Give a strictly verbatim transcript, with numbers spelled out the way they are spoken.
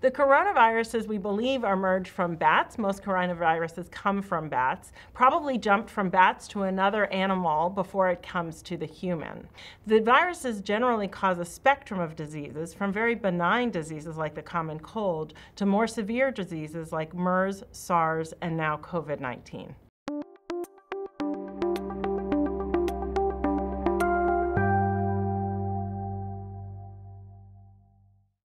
The coronaviruses we believe emerged from bats. Most coronaviruses come from bats, probably jumped from bats to another animal before it comes to the human. The viruses generally cause a spectrum of diseases, from very benign diseases like the common cold to more severe diseases like MERS, SARS, and now COVID nineteen.